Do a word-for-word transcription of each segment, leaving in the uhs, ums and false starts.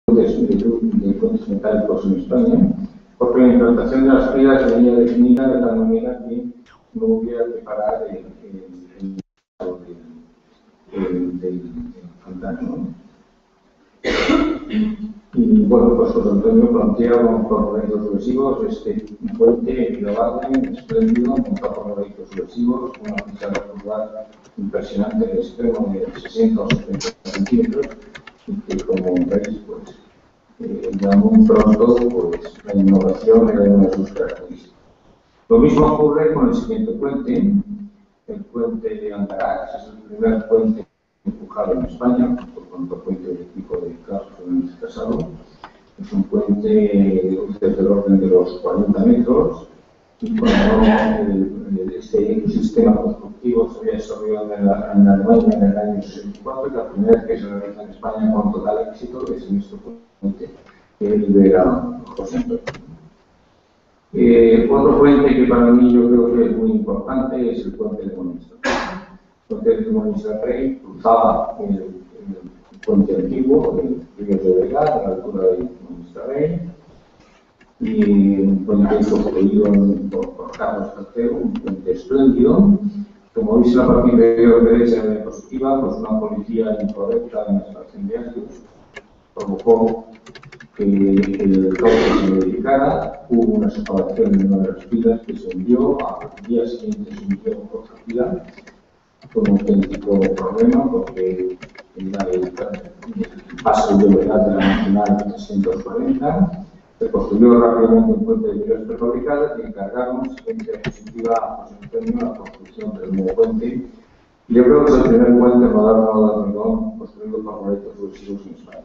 de, de puentes metálicos en España, porque la implantación de las fibras venía definida de tal manera que no hubiera que parar el, el, el, el, del fantasma. Y bueno, pues José Antonio plantea con proyectos subversivos este puente innovable, espléndido, montado con proyectos subversivos, una pista curva impresionante de extremo de sesenta o setenta centímetros, y que como veis, pues, eh, ya muy pronto, pues, la innovación era una de sus características. Lo mismo ocurre con el siguiente puente, el puente de Andarax, es el primer puente empujado en España, por tanto puente del tipo de Carlos Fernández Casado. Es un puente desde el orden de los cuarenta metros, y cuando el, el, este sistema constructivo se había desarrollado en, la, en Alemania en el año sesenta y cuatro, y la primera vez que se realiza en España con total éxito es en este puente que lidera José Antonio. Eh, otro puente que para mí yo creo que es muy importante es el puente de Monistrol. El puente de Monistrol Rey cruzaba el, el puente antiguo, el río de Vega, a la altura de Monistrol Rey, y un puente construido por, por Carlos tercero, un puente espléndido. Como veis en la parte inferior derecha de la diapositiva, pues una policía incorrecta en la estación de ácidos provocó que el cauce se modificara, hubo una separación en una de las filas que se hundió, al día siguiente se hundió otra fila, fue un auténtico problema porque era el paso de velocidad de la Nacional trescientos cuarenta, se construyó rápidamente un puente de vías prefabricadas y encargaron siguiente diapositiva a José Antonio la construcción del nuevo puente. Y yo creo que es el primer puente moderno de hormigón construido por proyectos subversivos en España.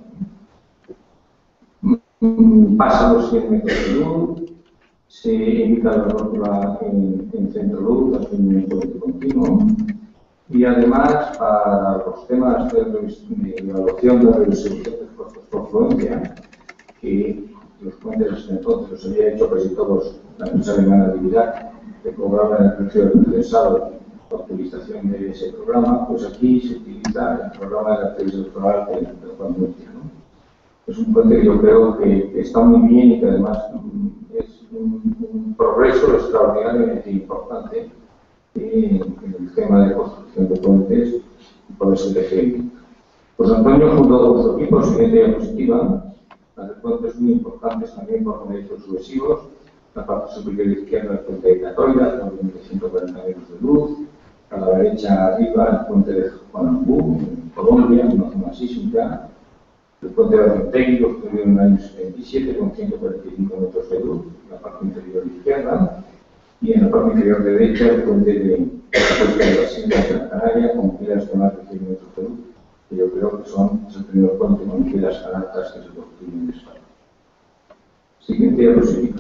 Pasa los cien metros de luz, se indica la rótula en, en centro luz, hace un puente continuo, y además para los temas de, de evaluación de la redistribución de costos por fluencia, que los puentes hasta entonces los había hecho casi todos la empresa alemana de Vidac, que cobraban el precio del interesado por utilización de ese programa, pues aquí se utiliza el programa de la actividad electoral de, de Juan Murcia, ¿no? Es un puente que yo creo que, que está muy bien y que además es un, un progreso extraordinariamente importante eh, en el tema de construcción de puentes por ese ejemplo. Pues Antonio, junto con su equipo, siguiente diapositiva, las puentes muy importantes también por proyectos subversivos. La parte superior izquierda, el puente de Catoira, con ciento cuarenta metros de luz. A la derecha arriba, el puente de Juanambú, en Colombia, una zona sísmica. El puente de Arrentegui, construido en el año setenta y siete, con ciento cuarenta y cinco metros de luz, en la parte inferior izquierda. Y en la parte inferior derecha, el puente de la costa de las Islas de la Canaria, con pilas de más de cien metros de luz, que yo creo que son es el primer puente con pilas tan altas que se construyen en España. Siguiente diapositiva.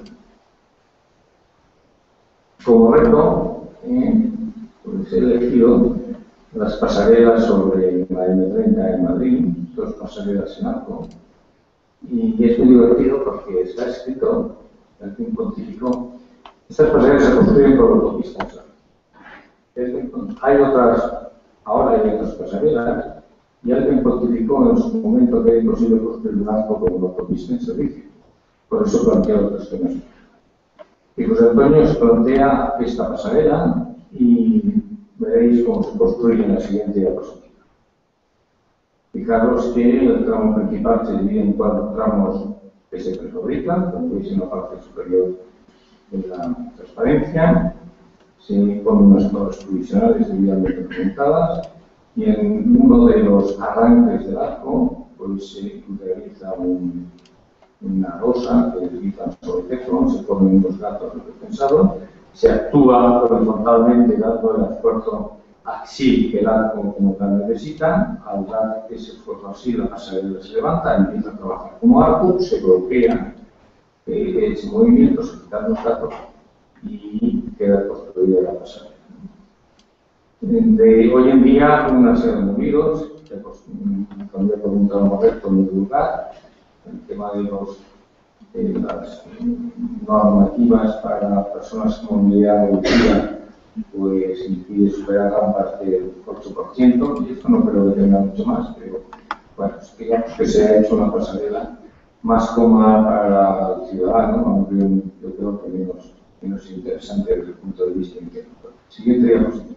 Como reto, eh, pues he elegido las pasarelas sobre la eme treinta en Madrid, dos pasarelas en arco, y es muy divertido porque está escrito, alguien cuantificó, estas pasarelas se construyen por autopistas. Hay otras, ahora hay otras pasarelas, y alguien cuantificó en su momento que era imposible construir un arco con una autopista en servicio. Por eso plantea otros temas. Y José Antonio se plantea esta pasarela y veréis cómo se construye en la siguiente diapositiva. Fijaros que el tramo principal se divide en cuatro tramos que se prefabrican, como veis en la parte superior de la transparencia. Se ponen unas torres provisionales debidamente montadas y en uno de los arranques del arco pues, se realiza un, una rosa que deslizan sobre techo, se ponen unos gatos de descensador, se actúa horizontalmente dando el esfuerzo axil que el arco como tal necesita. Al dar ese esfuerzo axil, la pasarela se levanta, empieza a trabajar como arco, se bloquea eh, ese movimiento, se quitan los gatos y queda construida la pasarela. De hoy en día, una serie de movidos, también preguntado correcto en el lugar, el tema de los, eh, las normativas para personas con movilidad reducida, pues impide superar rampas del ocho por ciento, y esto no creo que tenga mucho más, pero bueno, digamos que se ha hecho una pasarela más cómoda para el ciudadano, aunque yo creo que menos, menos interesante desde el punto de vista técnico. Siguiente diapositiva.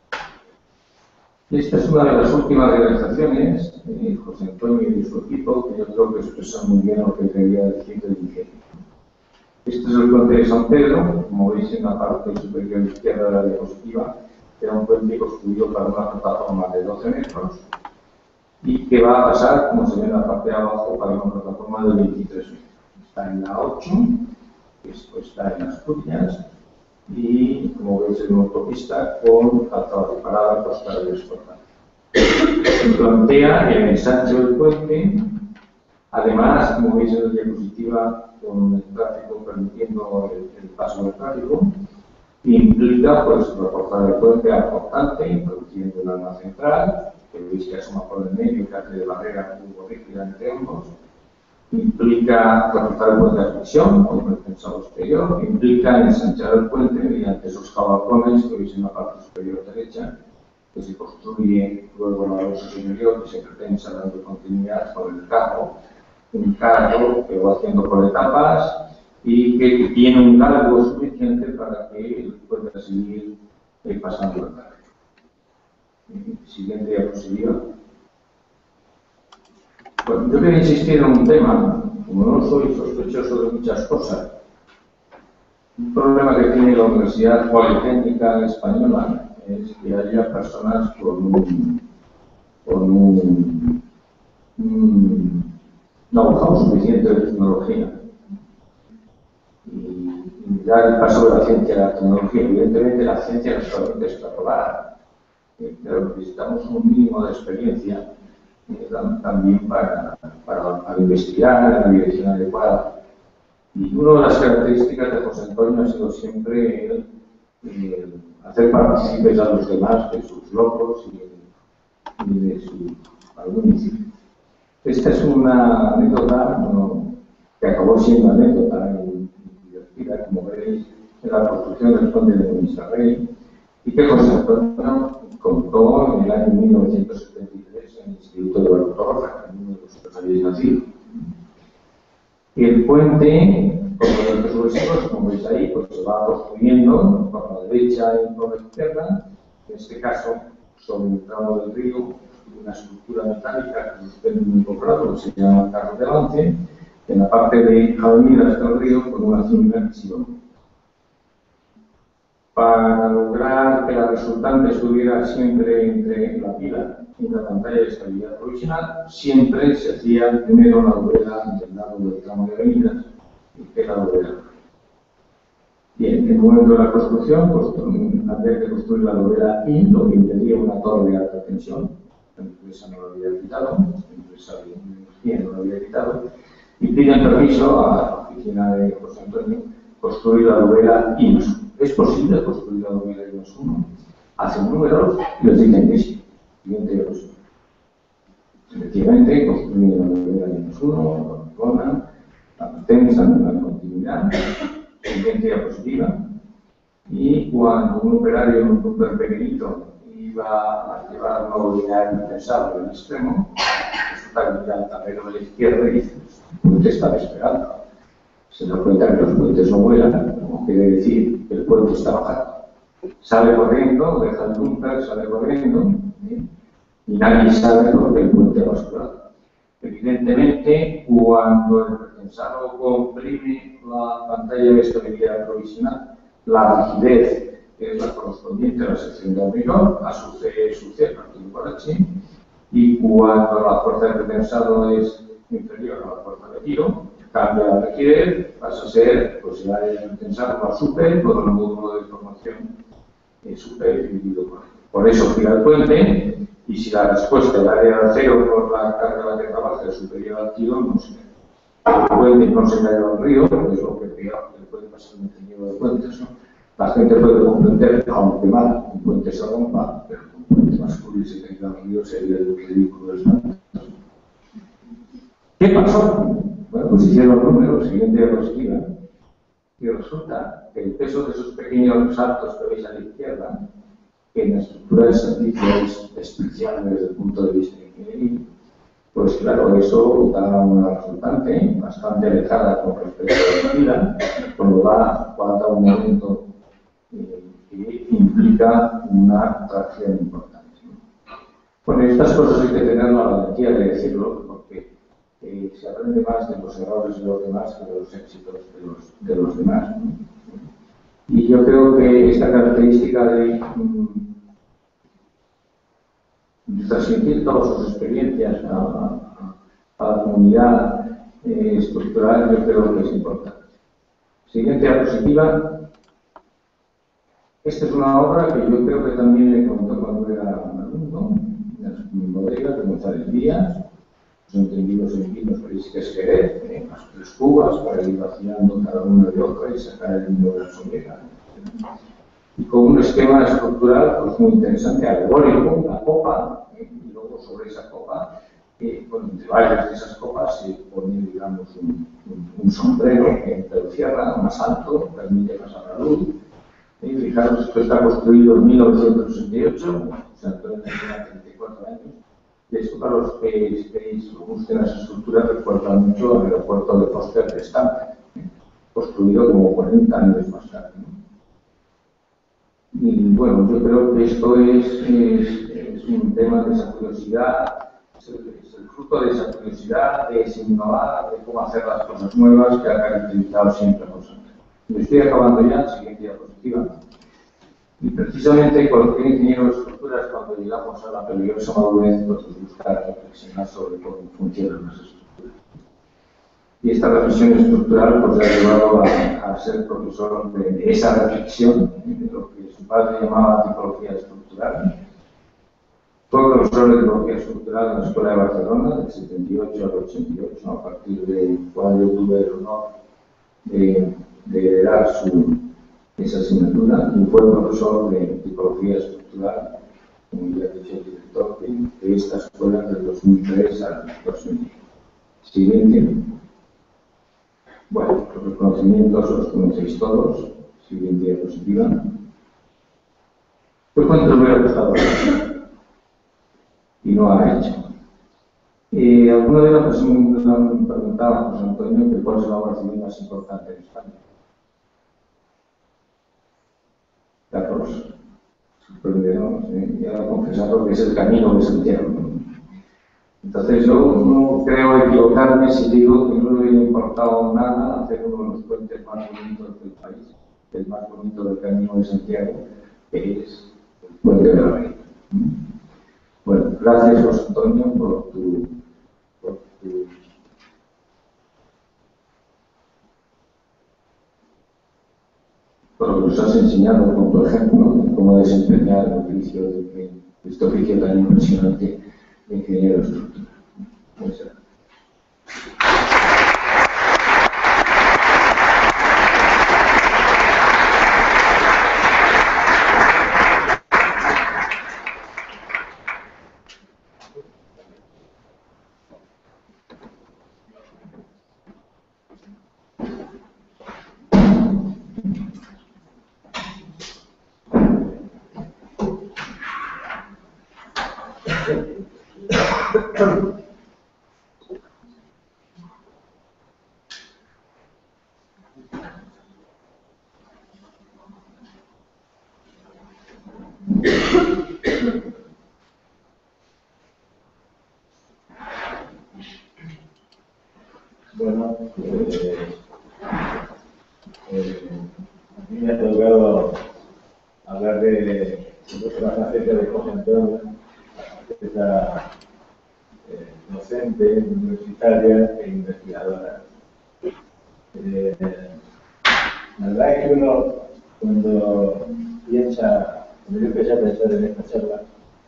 Esta es una de las últimas realizaciones de José Antonio y de su equipo, que yo creo que expresa muy bien lo que quería decir del ingenio. Este es el puente de San Pedro, como veis en la parte superior izquierda de la diapositiva, que era un puente construido para una plataforma de doce metros y que va a pasar, como se ve en la parte de abajo, para una plataforma de veintitrés metros. Está en la ocho, esto está en Asturias, y como veis en una autopista con calzada de parada, costal de exportación. Se plantea el ensanche del puente, además, como veis en la diapositiva, con el tráfico permitiendo el, el paso del tráfico, implica pues reforzar el puente importante, introduciendo un alma central, que veis que asoma por el medio, que hace de barrera rígida entre ambos. Implica reforzar el puente de admisión con el tensado exterior, implica ensanchar el puente mediante esos cabalcones que veis en la parte superior derecha, que se construye luego en la losa superior, que se pretensa dando continuidad con el carro, un carro que va haciendo por etapas y que tiene un largo suficiente para que pueda seguir eh, pasando el tráfico. Siguiente diapositiva. Bueno, yo quería insistir en un tema, como no soy sospechoso de muchas cosas, un problema que tiene la Universidad Politécnica Española es que haya personas con un, con un, un know-how suficiente de tecnología y, y dar el paso de la ciencia a la tecnología. Evidentemente la ciencia no es solamente extrapolar, eh, pero necesitamos un mínimo de experiencia eh, también para, para, para investigar en la dirección adecuada. Y una de las características de José Antonio ha sido siempre el, el hacer partícipes a los demás de sus logros y, y de su algún municipio. Esta es una anécdota, bueno, que acabó siendo anécdota y divertida, como veréis, en la construcción del puente de Montserrat, y que José Antonio contó en el año mil novecientos setenta y tres en el Instituto de Barroca, en uno de los que habéis nacido. Y el puente, como los subversivos, como veis ahí, pues se va construyendo por la derecha y por la izquierda, en este caso sobre el tramo del río, una estructura metálica que suspende un comprado, que se llama carro de avance, en la parte de avenida hasta el río con una cinta visión. Para lograr que la resultante estuviera siempre entre la pila y la pantalla de estabilidad provisional, siempre se hacía primero la dovela del lado del tramo de avenidas y que la dovela. Bien, en el momento de la construcción, pues, había que construir la dovela I, lo que impedía una torre de alta tensión. La empresa no lo había quitado, la empresa de energía no lo había quitado, y piden permiso a la oficina de José Antonio construir la dovela I más uno. ¿Es posible construir la dovela I más uno? Hacen números y les dicen que sí. Siguiente diapositiva. Efectivamente, construyen la dovela I más uno, la zona, la potencia, la continuidad. Siguiente diapositiva. Y cuando un operario, un súper pequeñito, iba a llevar una bobina impensable en el extremo, resulta que mira el tablero de la izquierda y dice: el puente estaba esperando. Se da cuenta que los puentes no vuelan, como quiere decir que el puente está bajando. Sale corriendo, deja el bumper, sale corriendo, ¿eh? Y nadie sabe por qué el puente ha basculado. Evidentemente, cuando el pretensado comprime la pantalla de estabilidad provisional, la rigidez que es la correspondiente a la sección de hormigón, a su C, su C partido por H, y cuando la fuerza de pretensado es inferior a la fuerza de giro, cambia la rigidez, pasa a ser, pues el área de pretensado más super, todo el módulo de formación es super dividido por. Por eso gira el puente, y si la respuesta del área de cero por la carga a la que trabaja es superior al giro, no se cae. El puente no se cae al río, que es lo que peor que le puede pasar a un ingeniero de puentes, ¿no? La gente puede comprender, aunque mal, un puente se rompa, pero un puente masculino y se caiga al río sería el ridículo del santo. ¿Qué pasó? Bueno, pues hicieron números, siguiente diapositiva, y resulta que el peso de esos pequeños saltos que veis a la izquierda, que en la estructura del servicio es despreciable desde el punto de vista ingenieril, pues claro, eso da una resultante bastante alejada con respecto a la vida, cuando va a un momento eh, que implica una tracción importante. Bueno, estas cosas hay que tener la valentía de decirlo, porque eh, se aprende más de los errores de los demás que de los éxitos de los, de los demás, ¿no? Y yo creo que esta característica de, de transmitir todas sus experiencias a, a, a la comunidad eh, estructural, yo creo que es importante. Siguiente diapositiva. Esta es una obra que yo creo que también le contó cuando era alumno, las bodegas de González Díaz, los entendidos en vinos, veréis que es Jerez, en las tres cubas para ir vaciando cada uno de otra y sacar el vino de la sobrera. Y con un esquema estructural pues, muy interesante, alegórico, una copa, ¿eh? Y luego sobre esa copa, eh, bueno, entre varias de esas copas se pone, digamos, un, un, un sombrero que encierra más alto, permite pasar la luz. Y fijaros, esto está construido en mil novecientos sesenta y ocho, o sea, Antonio tenía treinta y cuatro años. Y esto, para los que estéis o gusten las estructuras, recuerda mucho al aeropuerto de Foster de Stamford, ¿eh? Construido como cuarenta años más tarde, ¿no? Y bueno, yo creo que esto es, es, es un tema de esa curiosidad, es el, es el fruto de esa curiosidad, de ese innovar, de cómo hacer las cosas nuevas que ha caracterizado siempre a nosotros. Me estoy acabando ya, siguiente diapositiva. Y precisamente cualquier ingeniero de estructuras, cuando llegamos a la peligrosa madurez, pues buscar reflexionar sobre cómo funcionan las estructuras. Y esta reflexión estructural pues, le ha llevado a, a ser profesor de, de esa reflexión, de lo que su padre llamaba tipología estructural. Fue profesor de tipología estructural en la Escuela de Barcelona, del setenta y ocho al ochenta y ocho, a partir del cual yo tuve el honor de, de heredar su, esa asignatura, y fue profesor de tipología estructural, como ya ha dicho el director, de, de esta escuela del dos mil tres al dos mil diez. Siguiente. Bueno, los reconocimientos los conocéis todos. Siguiente diapositiva. Pues cuánto le hubiera gustado hacer y no ha hecho. Eh, alguno de los que me preguntaba a José Antonio que cuál es la obra civil más importante en España. Carlos, sorprendernos, ¿eh? Y ahora confesarlo que es el Camino de Santiago. Entonces yo no creo equivocarme si digo que no le hubiera importado nada hacer uno de los puentes más bonitos del país, el más bonito del Camino de Santiago, que es el Puente de la Bahía. Bueno, gracias José Antonio por tu, por tu por lo que nos has enseñado con tu ejemplo de cómo desempeñar el oficio de este oficio tan impresionante de ingeniero de estructura. Muchas gracias. Bueno, eh, eh, a mí me ha tocado hablar de, de más acerca de José Antonio, esa eh, docente universitaria e investigadora. Eh, la verdad es que uno, cuando piensa, cuando yo empecé a pensar en esta charla,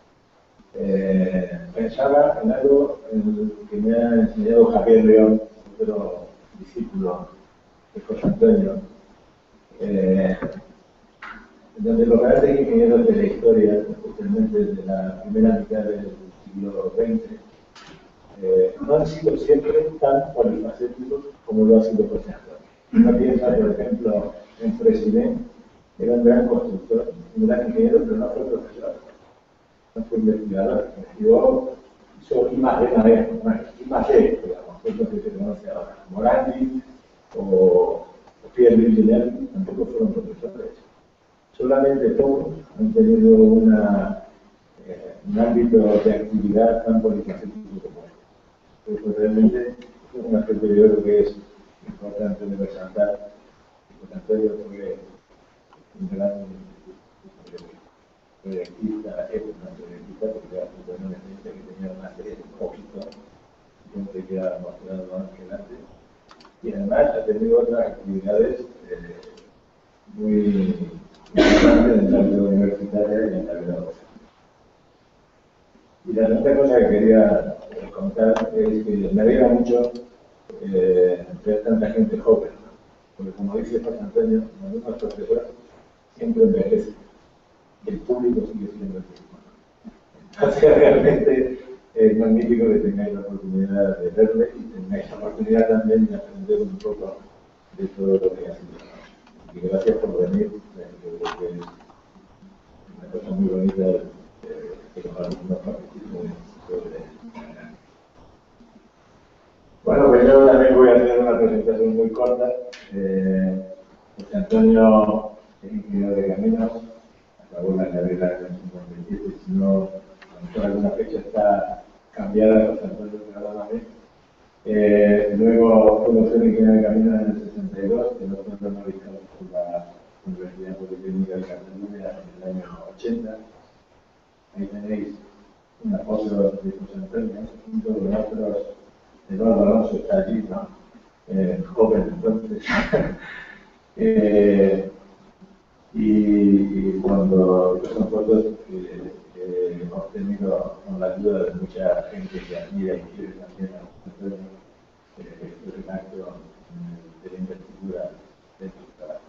eh, pensaba en algo en que me ha enseñado Javier León, otro discípulo de José Antonio, eh, donde los grandes ingenieros de la historia, especialmente de la primera mitad del siglo veinte, eh, no han sido siempre tan polifacéticos como lo ha sido José Antonio. Uno piensa, por ejemplo, en President, era un gran constructor, un gran ingeniero, pero no fue profesor, no fue investigador. Investigó hizo I más D, I más D, digamos, que es lo que se conoce ahora. Morandi o, o Pierre Villeneuve tampoco fueron profesores. Solamente pocos han tenido una, eh, un ámbito de actividad tan polifacético como este. Pues realmente es un aspecto que yo creo que es importante de resaltar. Porque Antonio fue un gran proyectista, es un gran proyectista, porque era una experiencia que tenía más de un poquito, siempre que ha mostrado Ángel antes. Y además ha tenido otras actividades eh, muy importantes en la vida universitaria y en la vida docente. Y la segunda cosa que quería eh, contar es que me alegra mucho eh, ver tanta gente joven, ¿no? Porque como dice José Antonio, algunos profesores siempre envejecen, y el público sigue siendo el mismo. Entonces realmente es magnífico que tengáis la oportunidad de verle y tengáis la oportunidad también de aprender un poco de todo lo que ha sido. Y gracias por venir, creo que es una cosa muy bonita eh, que los alumnos participen sobre esto. Bueno, pues yo también voy a hacer una presentación muy corta. Eh, José Antonio es ingeniero de caminos, acabó la carrera en el cincuenta y siete, si no, por alguna fecha está cambiada, José Antonio perdóname. Eh, luego fue doctor de ingeniero de caminos en el sesenta y dos, el doctor honoris causa por la Universidad Politécnica de Cataluña en el año ochenta. Ahí tenéis una foto de José Antonio, junto con otros. Eduardo Alonso está allí, ¿no? Eh, joven entonces. eh, y, y cuando son fotos que eh, he obtenido con la ayuda de mucha gente que admira y quiere también a José Antonio, eh, este redacto de la investidura de su trabajo.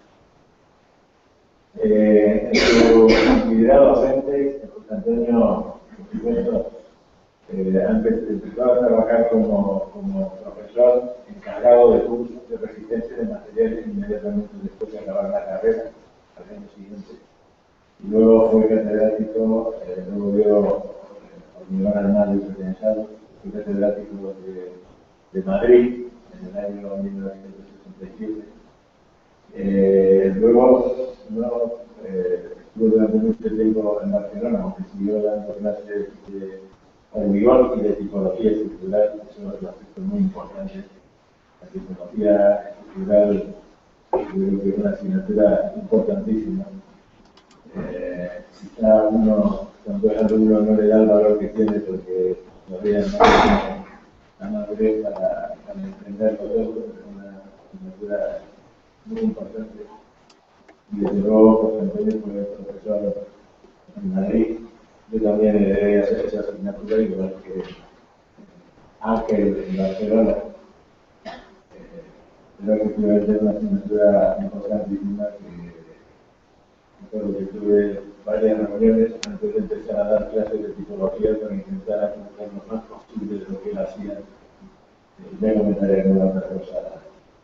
Eh, en su actividad docente, José Antonio, por supuesto, Eh, antes empezó a trabajar como, como profesor encargado de cursos de resistencia de materiales inmediatamente después de acabar la carrera, al año siguiente. Y luego fue catedrático, eh, luego dio eh, hormigón armado y pretensado, fue catedrático de, de Madrid en el año mil novecientos sesenta y siete. Eh, luego no, eh, estuvo durante mucho tiempo en Barcelona, aunque siguió dando clases de hormigón y de tipología estructural, que son otros aspectos muy importantes. La tipología estructural creo que es una asignatura importantísima. Eh, quizá uno, cuando es alumno, no le da el valor que tiene porque todavía no tiene la madurez para, para entenderlo todo, pero es una asignatura muy importante. Y desde luego, José Antonio fue profesor en Madrid. Yo también heredé hacer esa asignatura, igual que Ángel en Barcelona. Eh, creo que efectivamente es una asignatura importantísima que, por lo que tuve varias reuniones antes de empezar a dar clases de tipología para intentar aprender lo más posible de lo que él hacía. Eh, ya comentaré alguna otra cosa.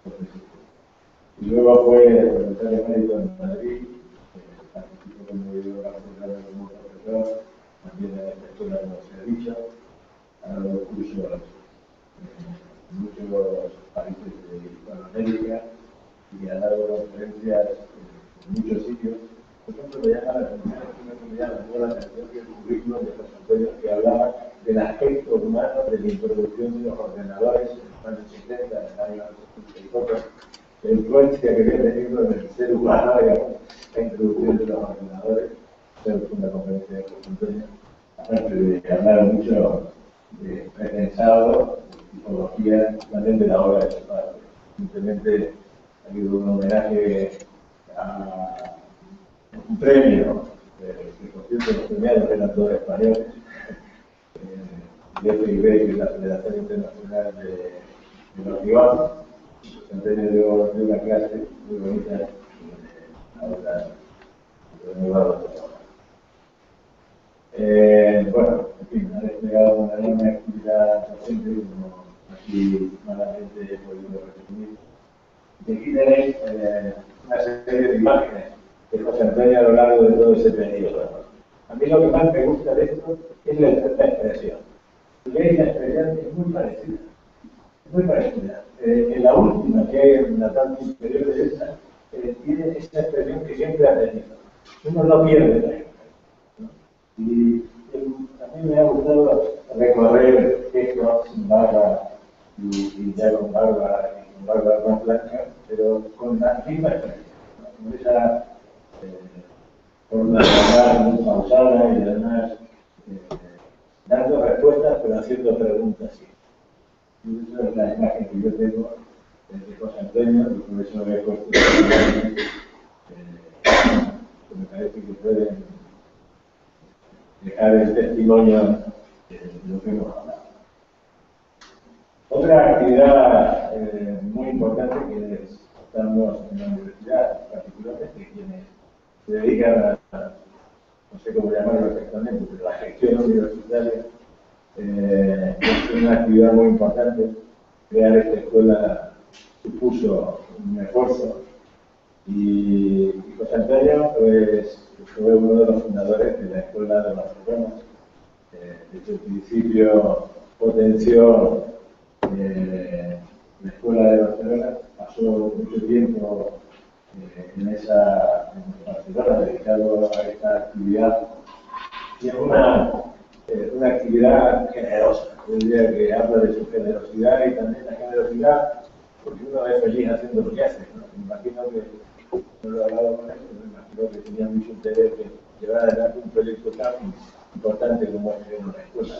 Y luego fue profesor de médico en Madrid, eh, participó como yo como profesor. También en esta escuela, como se ha dicho, ha dado cursos en muchos países de Hispanoamérica y ha dado conferencias en muchos sitios. Por ejemplo, me llama la atención, me llama la atención que el currículum de José Antonio que hablaba del aspecto humano de la introducción de los ordenadores en los años setenta, en el año setenta y cuatro, la influencia que había tenido en el ser humano, digamos, la introducción de los ordenadores. Fue una conferencia de José Antonio, aparte de hablar mucho de pretensado, de tipología, también de la obra de su padre. Simplemente ha habido un homenaje a un premio, eh, que por cierto los premiados eran todos españoles, de F I B, que es la Federación Internacional de, de los Hormigón. José Antonio dio, dio una clase muy bonita, eh, ahora lo he llevado. Eh, bueno, en fin, ha desplegado una enorme actividad docente, como aquí malamente he podido resumir. Y aquí tenéis eh, una serie de imágenes de José Antonio a lo largo de todo ese periodo. A mí lo que más me gusta de esto es la, la expresión. veis la experiencia es muy parecida. Muy parecida. Eh, en la última, que hay en la parte inferior derecha, eh, tiene esta expresión que siempre ha tenido. Uno no pierde la expresión, ¿no? Y eh, a mí me ha gustado recorrer esto sin barba y, y ya con barba y con barba más blanca, pero con la misma expresión, ¿no? Con esa eh, forma de hablar muy pausada y además eh, dando respuestas pero haciendo preguntas. Sí. Y esa es la imagen que yo tengo de José Antonio, y por eso he puesto eh, que me parece que pueden dejar el testimonio de lo que hemos hablado. Otra actividad eh, muy importante que estamos en la universidad, particularmente quienes se dedican a, a no sé cómo llamarlo exactamente, pero la gestión universitaria, eh, es una actividad muy importante. Crear esta escuela supuso un esfuerzo y, y José Antonio pues, fue uno de los fundadores de la Escuela de Barcelona. Eh, desde el principio potenció eh, la Escuela de Barcelona, pasó mucho tiempo eh, en esa en Barcelona dedicado a esta actividad y es una, eh, una actividad generosa. Yo diría que habla de su generosidad y también la generosidad porque uno es feliz haciendo lo que hace, ¿no? Me imagino que, no lo he hablado con él, pero me imagino que tenía mucho interés en llevar adelante un proyecto tan importante como es en una escuela.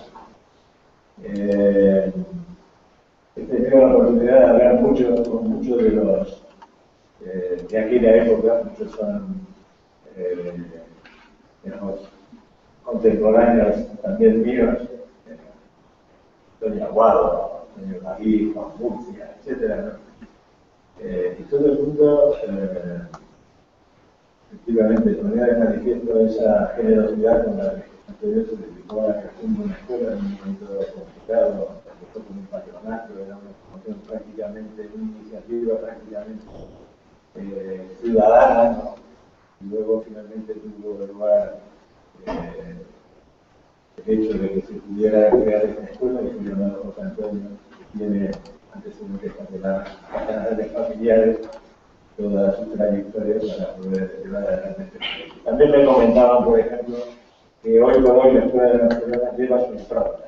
Eh, he tenido la oportunidad de hablar mucho con muchos de los eh, de aquella época, muchos son eh, digamos, contemporáneos también míos, eh, Antonio Aguado, Antonio Magui, Juan Murcia, etcétera, ¿no? Eh, y todo el mundo, eh, efectivamente, ponía de manifiesto esa generosidad con la que Antonio se dedicó a la creación de una escuela en un momento complicado, empezó con un patronato, era una promoción prácticamente, una iniciativa prácticamente eh, ciudadana, ¿no? Y luego finalmente tuvo lugar eh, el hecho de que se pudiera crear esta escuela y fue llamado José Antonio, que tiene antecedentes catalanes familiares, toda su trayectoria para poder llevar adelante este proyecto. También me comentaban, por ejemplo, que hoy por hoy la Escuela de Barcelona lleva su impronta,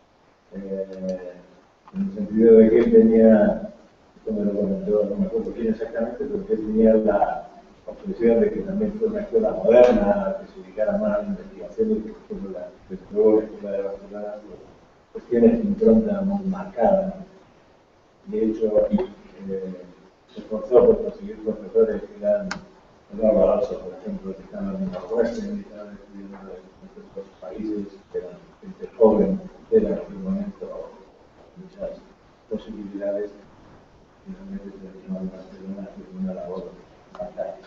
eh, en el sentido de que él tenía, esto me lo comentó, no me acuerdo quién exactamente, pero que él tenía la obsesión de que también fue una escuela moderna, que se dedicara más a la investigación y que por ejemplo, la, desde luego la Escuela de Barcelona pues, pues tiene su impronta muy marcada, ¿no? De hecho, eh, se esforzó por conseguir profesores que eran Eduardo Alonso, por ejemplo, que estaban en Northwestern, que estaban estudiando en otros países, que eran gente joven, que era en aquel momento muchas posibilidades, finalmente terminó en Barcelona haciendo una labor fantástica.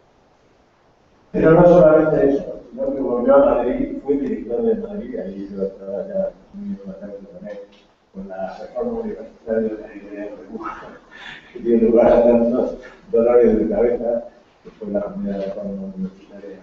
Pero no solamente eso, sino que volvió a Madrid, fue director de Madrid, ahí yo estaba ya muy en contacto con él, con la reforma universitaria de la idea de que dio lugar a tantos dolores de cabeza, que fue la primera reforma universitaria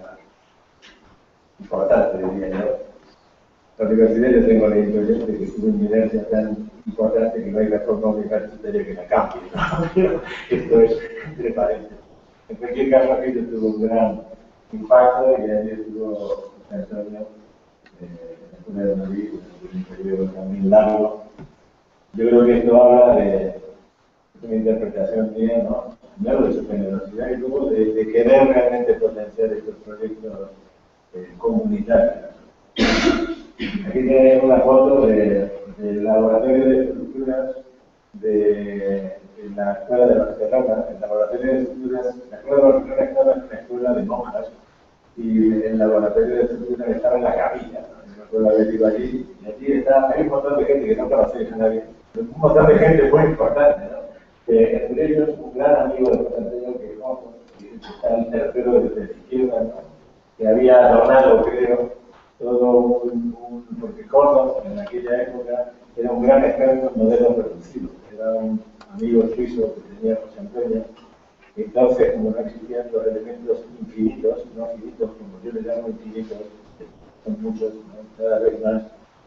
importante, diría yo. La universidad yo tengo la intuición de que tuvo una inercia tan importante que no hay reforma universitaria que la cambie, ¿no? Esto es entre paréntesis. En cualquier caso, aquello tuvo un gran impacto y ahí estuvo José Antonio eh, en la Escuela de Madrid, en un periodo también largo. Yo creo que esto habla de una interpretación mía, ¿no? Primero de su generosidad y luego de, de querer realmente potenciar estos proyectos eh, comunitarios. Aquí tenemos una foto del de laboratorio de estructuras de, de la Escuela de Barcelona. El laboratorio de estructuras, la Escuela de Barcelona estaba en una escuela de monjas y el laboratorio de estructuras estaba en la capilla, ¿no? Yo recuerdo haber ido allí y allí está, hay un montón de gente que no conocéis a nadie, pero un montón de gente muy importante, ¿no? Eh, entre ellos un gran amigo de José Antonio que Jojo, que está el tercero desde la izquierda, ¿no? Que había donado, creo, todo un, un porque Córdoba en aquella época era un gran experto en modelos reducidos, era un amigo suizo que tenía José Antonio. Entonces, como no existían los elementos infinitos, no finitos, como yo les llamo infinitos, son muchos, ¿no? Cada vez más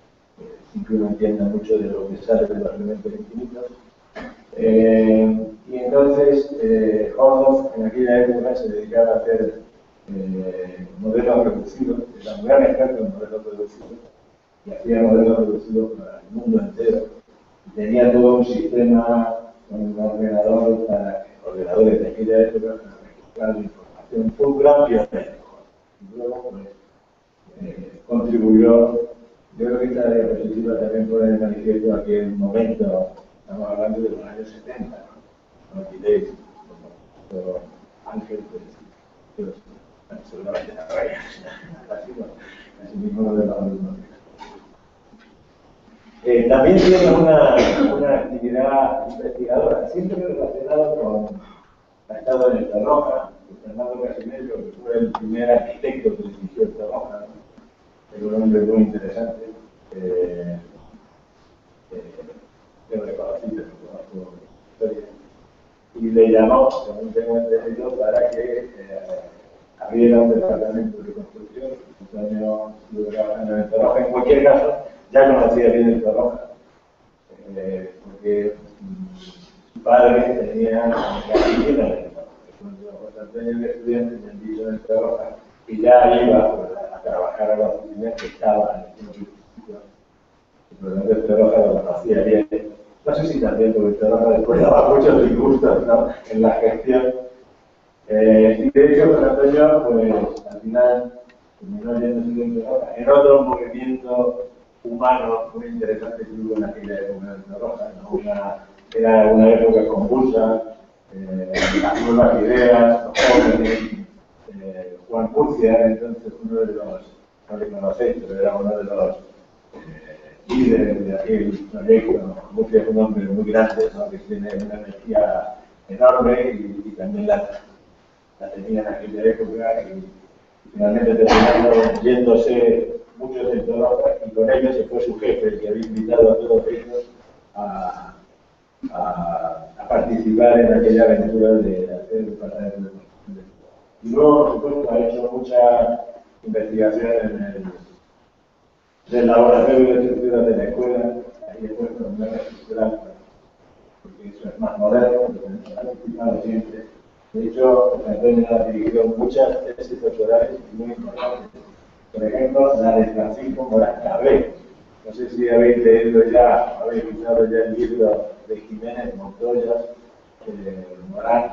sin que uno entienda mucho de lo que sale de los elementos infinitos. Eh, y entonces, eh, Horloff en aquella época se dedicaba a hacer eh, modelos reducidos, era un gran experto en modelos reducidos, y hacía modelos reducidos para el mundo entero. Y tenía todo un sistema con un ordenador para ordenadores de aquella época para registrar la información. Fue un gran pionero. Y luego, pues, eh, contribuyó. Yo creo que esta diapositiva también pone de manifiesto aquel momento, estamos hablando de los años setenta, ¿no? No olvidéis, como Ángel, pues, pues seguramente la raya, casi, casi mismo lo de los alumnos. Eh, también tiene una, una actividad investigadora, siempre relacionada con ha estado en el Torroja, Fernando Casimiro, que fue el primer arquitecto que dirigió el Torroja, ¿no? Es un hombre muy interesante, eh, eh, yo le conocí, pero conozco su historia, y le llamó, según tengo entendido, para que eh, abriera un departamento de construcción. Un año estuve trabajando en el Torroja. En cualquier caso, ya conocía bien el Torroja, eh, porque mmm, su padre tenía la oficina en el Torroja. Cuando José Antonio era estudiante, me envió en el Torroja, y ya iba pues, a trabajar a la oficina que estaba en el instituto. Y por lo tanto, el Torroja lo conocía bien. No sé si también, porque el Torroja después daba muchos disgustos, ¿no?, en la gestión. Eh, y de hecho, José Antonio, pues al final terminó yendo en Torroja en otro movimiento humano muy interesante que hubo en aquella época de Torroja, ¿no? Una, era una época convulsa, eh, las nuevas ideas, los jóvenes. Eh, Juan Murcia, entonces uno de los, no le conocéis, pero era uno de los eh, líderes de aquel proyecto. Murcia es un hombre muy grande, ¿no?, que tiene una energía enorme y, y también la, la tenía en aquella época, y, y finalmente terminaron yéndose muchos de Torroja, y con ellos se fue su jefe, que había invitado a todos ellos a, a, a participar en aquella aventura de hacer el departamento de construcción. Y luego, por supuesto, ha hecho mucha investigación en el, en el laboratorio de estructuras de la escuela. Ahí he puesto un gran estructural, porque eso es más moderno, lo han explicado siempre. De hecho, Antonio ha dirigido muchas tesis doctorales muy importantes. Por ejemplo, la de Francisco Morán Cabré. No sé si habéis leído ya, habéis escuchado ya el libro de Jiménez Montoya, eh, Morán.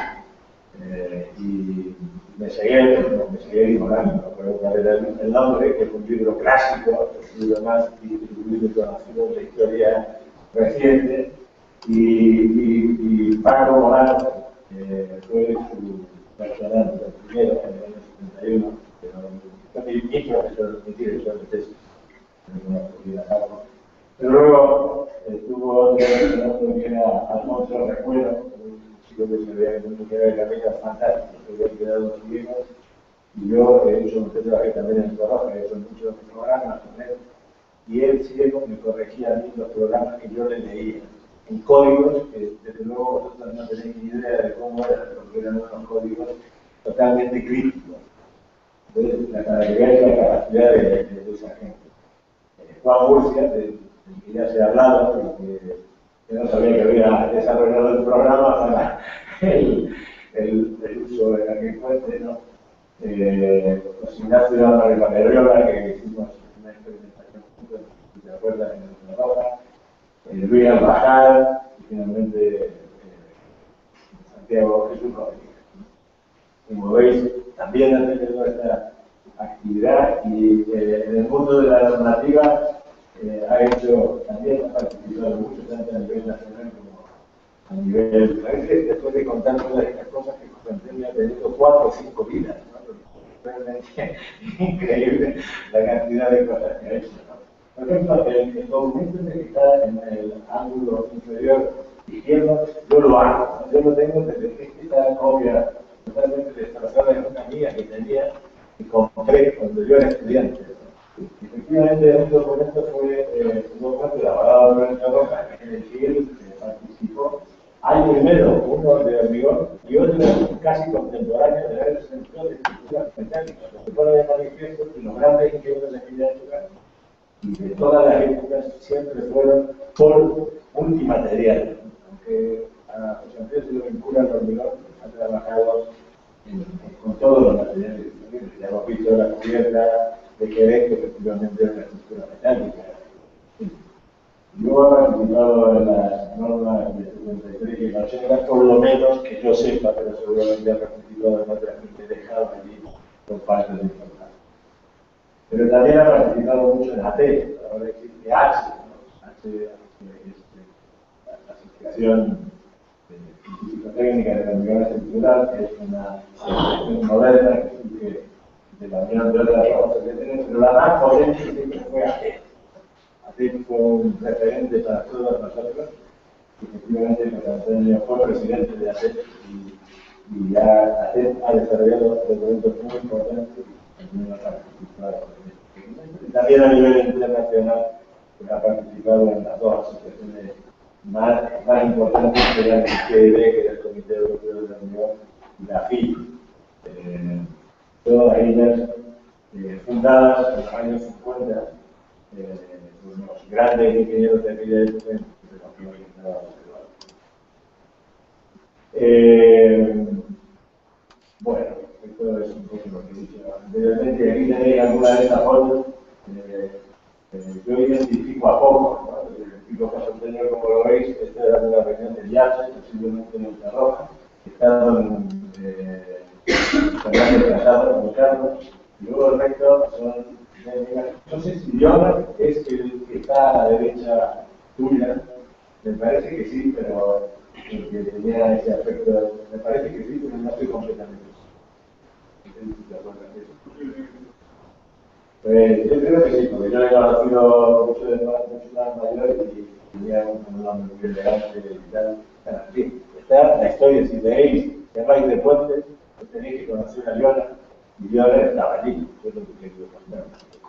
Eh, y Meseguer, no, Meseguer y Morán, no recuerdo cuál era el, el nombre, que es un libro clásico, el libro más distribuido y conocido de la historia reciente, y, y, y Paco Morán eh, fue su personal, el primero, en el año setenta y uno, que fue mi, mi profesor, mi director de tesis, pero luego estuvo otro que era Alfonso Recuero, que se veía que no quedaba en la vida fantástica, que había quedado en libros, y yo he hecho un trabajo también en el Torroja, he hecho muchos programas con él, y él ciego me corregía a mí los programas que yo le leía, en códigos que desde luego vosotros no tenéis ni idea de cómo eran, porque eran unos códigos totalmente críticos. Entonces, la capacidad y la capacidad de, de, de esa gente. Eh, Juan Murcia, del que ya se ha hablado, y que yo no sabía que había desarrollado el programa para el, el, el uso de aquel fuente, ¿no? Eh, pues Ignacio Arriba-Medriola, que hicimos una experimentación juntos, si te acuerdas, en el Torroja, eh, Luis Albajal, y finalmente eh, Santiago Jesús Rodríguez. Como veis, también ha tenido esta actividad, y eh, en el mundo de la normativa Eh, ha hecho, también ha participado mucho, tanto a nivel nacional como a nivel. A veces, después de contar todas estas cosas, que José Antonio ha tenido cuatro o cinco vidas, ¿no? Realmente increíble la cantidad de cosas que ha hecho, ¿no? Por ejemplo, el, el documento que está en el ángulo inferior izquierdo, yo lo hago, ¿no? Yo lo tengo desde esta copia totalmente destrozada de una mía que tenía y compré cuando yo era estudiante. Efectivamente, un documento fue eh, un documento elaborado por el Torroja, en el que él eh, participó. Hay primero uno de hormigón y otro casi contemporáneo de varios centros de estructuras metálicas. Se pone de manifiesto que los grandes ingenieros de aquella época y de todas las épocas siempre fueron por multimaterial. Aunque a José Antonio se lo vincula al hormigón, ha trabajado en, en, con todos los materiales disponibles. Ya hemos visto la cubierta de Quebec, que efectivamente es una estructura metálica. Yo he participado en las normas de setenta y tres y ochenta, por lo menos que yo sepa, pero seguramente ha participado en otras que me he dejado allí por parte de información. Pero también ha participado mucho en A T, ahora existe H, ¿no? H es la Asociación Científico-Técnica de la Unión Estructural, que es una asociación moderna que surge de la unión de otras asociaciones, pero la más potente siempre fue A T. A T fue un referente para todos nosotros, y efectivamente José Antonio fue presidente de A T y, y ya A T ha desarrollado documentos muy importantes y también ha participado en este. También a nivel internacional pues, ha participado en las dos asociaciones más, más importantes, que eran el C E D, que era el Comité Europeo de la Unión, y la F I E. Eh, todas ellas eh, fundadas en los años cincuenta, eh, unos grandes ingenieros de aquella época, de los que hoy estábamos hablando. Eh, bueno, esto es un poco lo que he dicho anteriormente. Aquí tenéis algunas de estas fotos. Eh, eh, yo identifico a poco, ¿no? Identifico a José Antonio, como lo veis. Esta era una reunión de viaje, posiblemente en Ultrarroja. Estaban eh, Fernández Casado, como Carlos, y luego el resto son. No sé si Jonas es el que está a la derecha tuya, me parece que sí, pero el que tenía ese aspecto, me parece que sí, pero no estoy completamente seguro. Pues yo creo que sí, porque yo he conocido mucho de más, mucho más mayores y tenía un nombre muy elegante y tal. Bueno, en fin, está la historia, si leéis, que vais de Puentes, pues tenéis que conocer a Jonas, y Jonas estaba allí, eso es lo que quiero contar.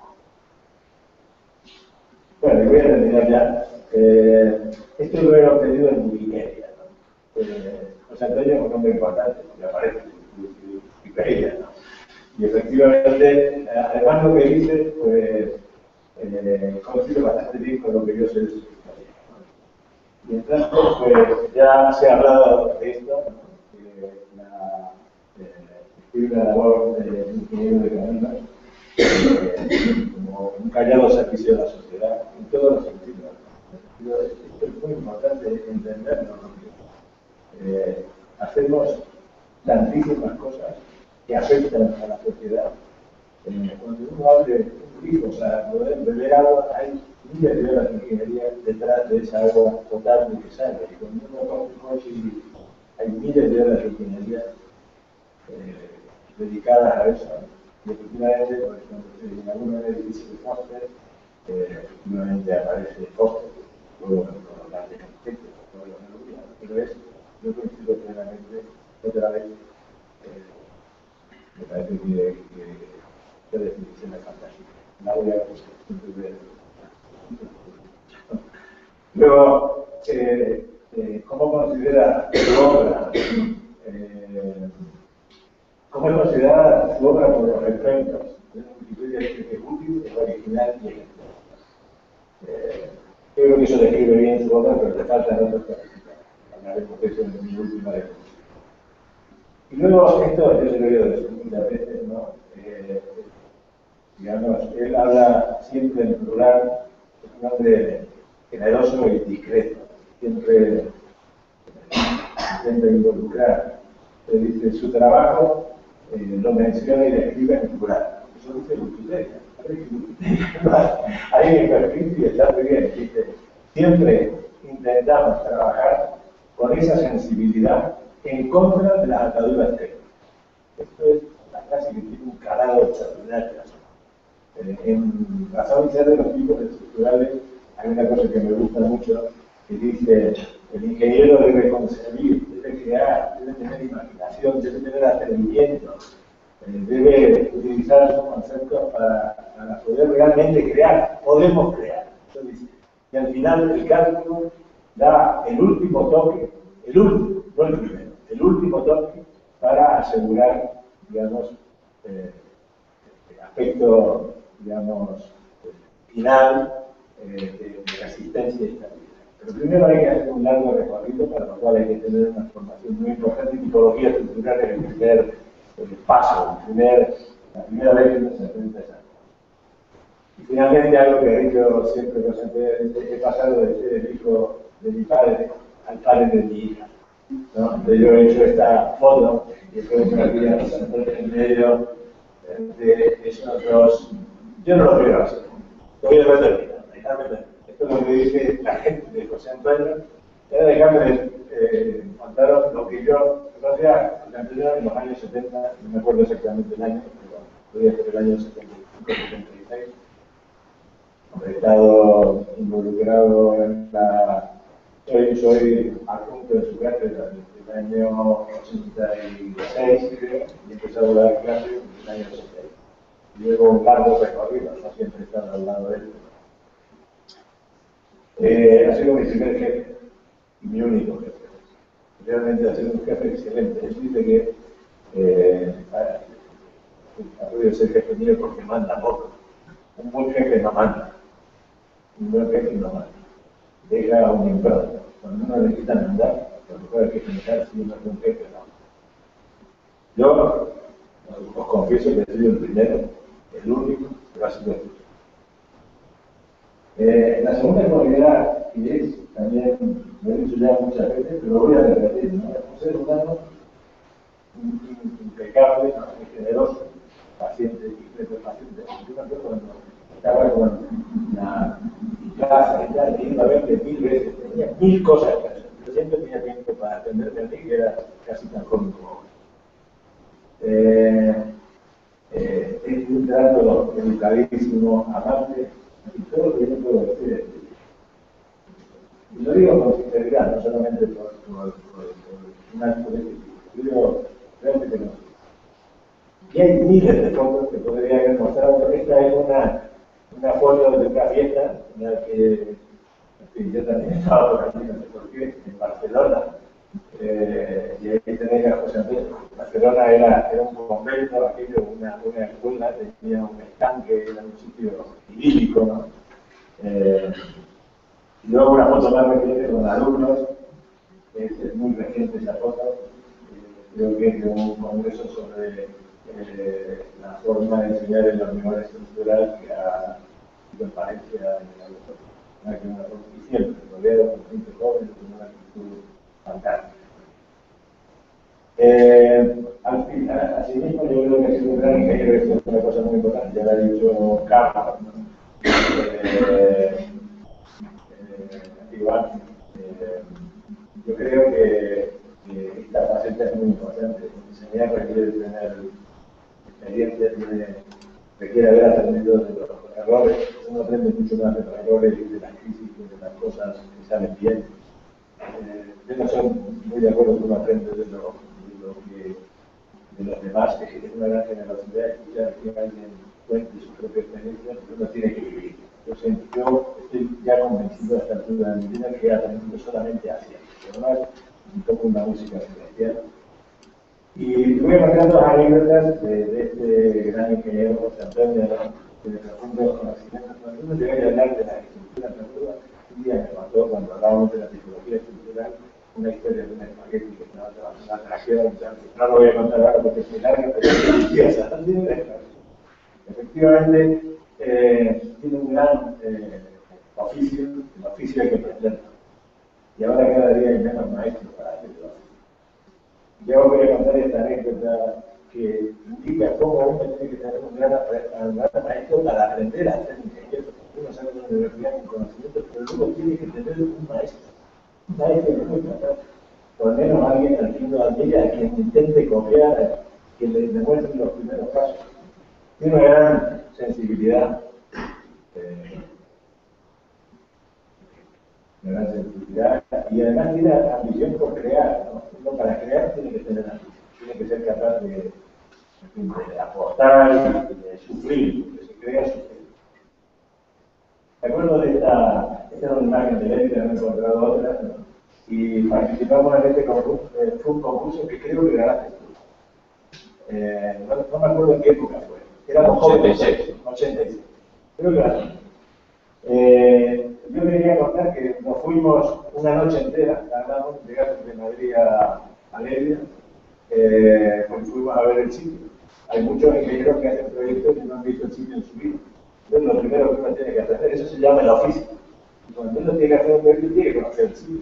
Bueno, y voy a terminar ya. Eh, esto lo he obtenido en Wikipedia, ¿no? Eh, José Antonio es un nombre importante, porque aparece en Wikipedia, ¿no? Y efectivamente, además lo que dice, pues, eh, coincide bastante bien con lo que yo sé de su historia, ¿no? Y entonces, pues, ya se ha hablado de esto, ¿no? Que la, eh, una labor de ingeniero de caminos, eh, como un callado servicio de la sociedad, en todos los sentidos. Esto es muy importante entenderlo, porque eh, hacemos tantísimas cosas que afectan a la sociedad. Eh, cuando uno abre un grifo para poder beber agua, hay miles de horas de ingeniería detrás de esa agua potable que sale. Y cuando uno compra un coche, hay miles de horas de ingeniería eh, dedicadas a eso. Y efectivamente, por ejemplo, en algunos edificios de Foster, eh, efectivamente aparece Foster, luego con los grandes arquitectos, todos los melodías, pero es, yo coincido plenamente, otra vez, eh, me parece que, que esta definición es fantástica. La voy a ver. Luego, eh, eh, ¿cómo considera su obra? Eh, ¿Cómo es considerada su obra por los expertos? En Wikipedia dice que es útil, es original y ejemplar. Eh, yo creo que eso describe bien su obra, pero le faltan otros calificados. Hablaremos de eso en mi última definición. Y luego, esto yo se lo he oído decir muchas veces, ¿no? Eh, digamos, él habla siempre en plural, es un hombre generoso y discreto, siempre intenta involucrar. Él dice, su trabajo eh, lo menciona y describe en plural. Eso dice Wikipedia. Ahí en el perfil y está muy bien. Dice, siempre intentamos trabajar con esa sensibilidad en contra de las ataduras técnicas. Esto es la frase que tiene un calado extraordinario. Eh, en razón y ser de los tipos estructurales hay una cosa que me gusta mucho que dice el ingeniero debe concebir, debe crear, debe tener imaginación, debe tener atrevimiento, eh, debe utilizar esos conceptos para, para poder realmente crear. Podemos crear. Entonces, y al final el cálculo da el último toque, el último, no el primero, el último toque para asegurar, digamos, eh, el aspecto, digamos, final eh, de, de resistencia y estabilidad. Pero primero hay que hacer un largo recorrido, para lo cual hay que tener una formación muy importante en tipología estructural en el primer el paso, el primer, la primera vez que uno se enfrenta a esa. Y finalmente, algo que he dicho siempre, he pasado de ser el hijo de mi padre al padre de mi hija. ¿No? Entonces yo he hecho esta foto, y creo que aquí en medio de esos dos. Yo no lo creo así. Lo voy a repetir, déjame ver. Esto es lo que dice la gente de José Antonio. Era dejarme eh, contaros lo que yo, en realidad, en los años setenta, no me acuerdo exactamente el año, pero podría ser el año setenta y cinco, setenta y seis. He estado involucrado en la. Soy, soy adjunto de su cátedra desde el año ochenta y seis, creo, y he empezado a dar clases desde el año ochenta y seis. Llevo un largo recorrido, no siempre he estado al lado de él. Eh, ha sido mi primer jefe y mi único jefe. Realmente ha sido un jefe excelente. Él dice que eh, ha, ha podido ser jefe mío porque manda poco. Un buen jefe no manda. Un buen jefe no manda. Deja un impronta. Cuando uno le quita mandar, lo mejor es que generar si uno es un jefe no. Yo os confieso que he sido el primero, el único, que va a ser el eh, La segunda cualidad, y es también, lo he dicho ya muchas veces, pero lo voy a repetir, ¿no? Un ser humano impecable, muy generoso, paciente y frente al paciente. Yo me acuerdo cuando estaba con la casa y tal, y iba a verle mil veces, tenía mil cosas que hacer. Yo siempre tenía tiempo para atenderme a mí, que era casi tan joven como ahora. Eh, eh, es un trato educadísimo, amable, y todo lo que yo puedo decir. Y lo digo con sinceridad, no solamente por, por, por, por un acto de ética, lo digo realmente no. Y hay miles de fotos que podría haber mostrado. Esta es una, una foto de una fiesta en la que, en fin, yo también estaba por aquí, no sé por qué, en Barcelona. Eh, y ahí tenéis a José Antonio. Barcelona era, era un convento, aquello, una, una escuela, tenía un estanque, era un sitio idílico, ¿no? Eh, y luego una foto más reciente con alumnos, es, es muy reciente esa foto, eh, creo que es de un congreso sobre eh, la forma de enseñar en la unidad estructural que ha sido en Valencia en el aeropuerto. Una foto y siempre, rodeado con gente joven, con una actitud fantástica. Eh, al final, así mismo, yo creo que ha sido un gran ingeniero, esto es una cosa muy importante, ya lo ha dicho Carlos, ¿no? eh, eh, igual, eh, yo creo que, que esta faceta es muy importante. Enseñar requiere tener experiencia, tiene, requiere haber aprendido de los errores. Uno aprende mucho más de los errores y de las crisis y de las cosas que salen bien. Eh, yo no soy muy de acuerdo con uno aprende de lo, de lo que de los demás, que es una gran generosidad escuchar que alguien cuente su propia experiencia, pero uno tiene que vivir. Yo, sé, yo estoy ya convencido a esta altura de mi vida que he aprendido solamente así. Además, toco una música celestial. Y voy a contar dos anécdotas de, de este gran ingeniero José Antonio, ¿no? De profundos conocimientos. Cuando uno llega a hablar de la estructura natural, un día me contó, cuando hablábamos de la tipología estructural, una historia de un espagueti que estaba trabajando en la tracción. No lo voy a contar ahora porque es muy larga, pero es deliciosa. Efectivamente, eh, tiene un gran eh, oficio, el oficio hay que aprenderlo. Y ahora cada día hay menos maestros para hacerlo. Yo voy a contar esta anécdota que indica cómo uno tiene que tener un gran, un gran maestro para aprender a ser ingeniero. Uno sale de la universidad con conocimiento, pero luego tiene que tener un maestro. Un maestro que muy importante. Por lo menos alguien al quien lo admire, a quien intente copiar, a quien le demuestre los primeros pasos. Tiene una gran sensibilidad. Eh, una gran sensibilidad y además tiene ambición por crear, ¿no? Uno para crear tiene que tener ambición, tiene que ser capaz de, de, de aportar y de sufrir, que se crea sufrir. Me acuerdo de esta, esta es una imagen de Leti, me he encontrado otras, ¿no? Y participamos en este concurso, eh, fue un concurso que creo que ganaste tú. Eh, no, no me acuerdo en qué época fue, éramos jóvenes, ochenta y seis, creo que ganaste. Eh, yo quería contar que nos fuimos una noche entera, tardamos en llegar de Madrid a, a Leria, eh, pues fuimos a ver el sitio. Hay muchos ingenieros que hacen proyectos y no han visto el sitio en su vida. Entonces, lo primero que uno tiene que hacer, eso se llama el oficio. Y cuando uno tiene que hacer un proyecto, tiene que conocer el sitio.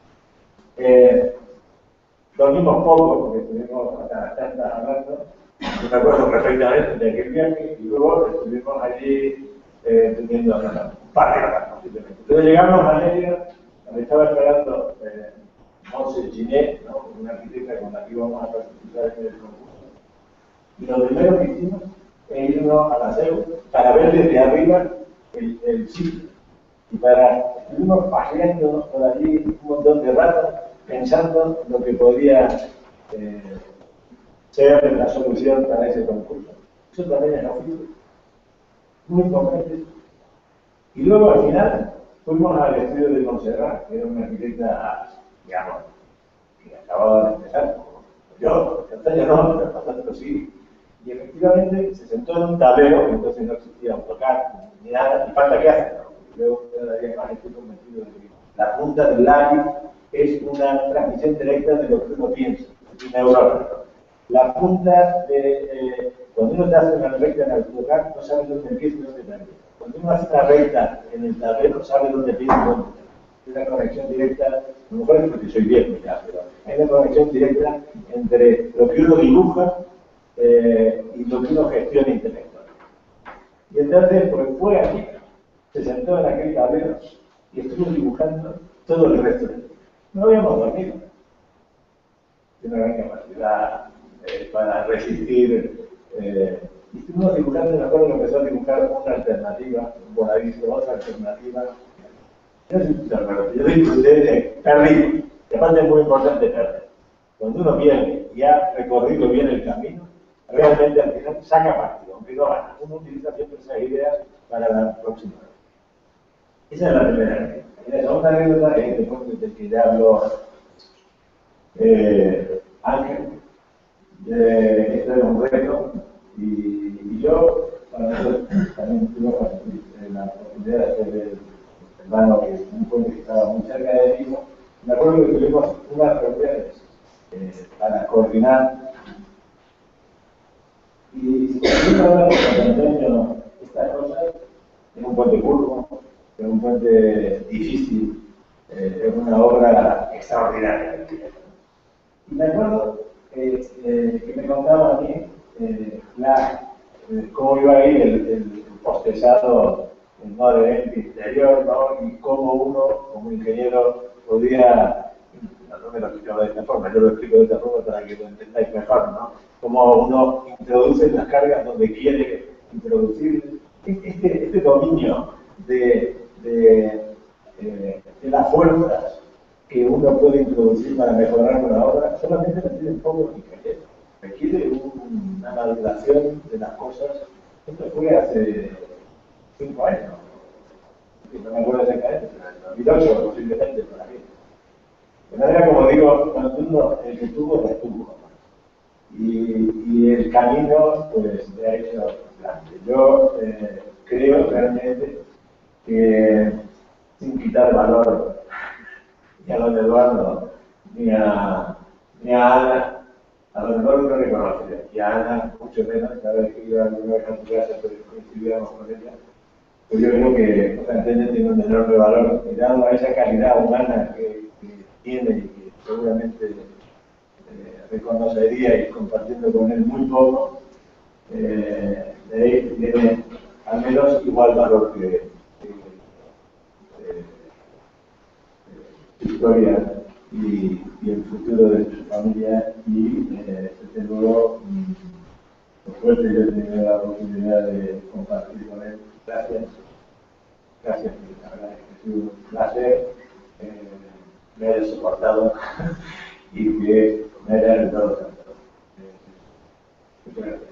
Eh, dormimos poco, porque estuvimos hasta las tantas hablando. Yo me acuerdo perfectamente de aquel viaje y luego estuvimos allí eh, teniendo un par de horas, posiblemente. Entonces llegamos a Leria, donde estaba esperando eh, Monse Ginet, ¿no? Una arquitecta con la que íbamos a participar en el concurso. Y lo primero que hicimos es irnos a la S E U para ver desde arriba el, el sitio. Y para, estuvimos paseando por allí un montón de rato, pensando lo que podía eh, ser la solución para ese concurso. Eso también es oficio, muy complejo. Y luego al final fuimos al estudio de Montserrat, que era una arquitecta, digamos, que acababa de empezar, como yo, Castaño no, pero nosotros sí. Y efectivamente se sentó en un tablero, entonces no existía AutoCAD ni nada, y falta que hacer, ¿no? Luego cada día más estoy convencido de que la punta del lápiz es una transmisión directa de lo que uno piensa, es un neurona. La punta de, eh, cuando uno te hace una recta en el AutoCAD, no sabe dónde empieza y dónde termina. Cuando uno hace una recta en el tablero, sabe dónde empieza y dónde termina. Es una conexión directa, a lo mejor es porque soy viejo ya, pero hay una conexión directa entre lo que uno dibuja eh, y lo que uno gestiona intelectualmente. Y entonces, pues fue aquí, se sentó en aquel tablero y estuvo dibujando todo el resto del día. No habíamos dormido. Tiene una gran capacidad eh, para resistir. Eh, y estuvimos dibujando, me acuerdo que empezó a dibujar una alternativa, un voladizo, otra alternativa. Yo disfruté de perder, que aparte es muy importante perder. Cuando uno viene y ha recorrido bien el camino, realmente al final saca partido, aunque no gana. Uno utiliza siempre esas ideas para la próxima vez. Esa es la primera anécdota. Y la segunda anécdota es después de que ya habló eh, Ángel. Eh, esto era un reto y, y yo, para nosotros, también tuve la oportunidad de hacer el hermano, que un pueblo que estaba muy cerca de mí. Me acuerdo que tuvimos unas reuniones eh, para coordinar. Y si yo hablaba con Antonio estas cosas, es un puente curvo, es un puente difícil, eh, es una obra extraordinaria. Y me acuerdo eh, eh, que me contaba a mí eh, la, eh, cómo iba a ir el, el, el postezado no de interior, ¿no? Y cómo uno, como ingeniero, podía, no me lo explico de esta forma, yo lo explico de esta forma para que lo entendáis mejor, ¿no? Cómo uno introduce las cargas donde quiere introducir este, este dominio de, de, de, de las fuerzas que uno puede introducir para mejorar una obra, solamente requiere un poco de ingeniería, requiere un, una maduración de las cosas. Esto fue hace cinco años, no me acuerdo exactamente, pero en dos mil ocho posiblemente por aquí. De manera, como digo, cuando uno, el que tuvo, retuvo. Y, y el camino, pues, le ha hecho grande. Yo eh, creo realmente que, sin quitar valor ni a don Eduardo, ni a, ni a Ana, a don Eduardo no reconoce, y a Ana mucho menos, cada vez que iba a alguna vez a su casa, pues coincidíamos con ella. Pues yo creo que Antonio tiene un enorme valor, y dado a esa calidad humana que, que tiene y que seguramente eh, reconocería y compartiendo con él muy poco, eh, de él tiene al menos igual valor que, que eh, su historia y, y el futuro de su familia, y eh, desde luego, por suerte yo he tenido la oportunidad de compartir con él. Gracias. Gracias, la verdad es que ha sido un placer, eh, me haya soportado y que me haya ayudado tanto. Eh, muchas gracias.